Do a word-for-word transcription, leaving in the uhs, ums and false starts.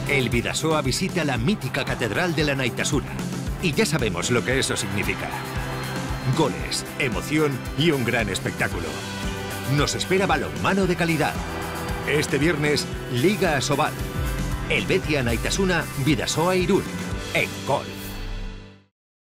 El Bidasoa visita la mítica Catedral de la Naitasuna. Y ya sabemos lo que eso significa. Goles, emoción y un gran espectáculo. Nos espera balonmano de calidad. Este viernes, Liga Asobal. Helvetia Naitasuna, Bidasoa Irún. En Gol.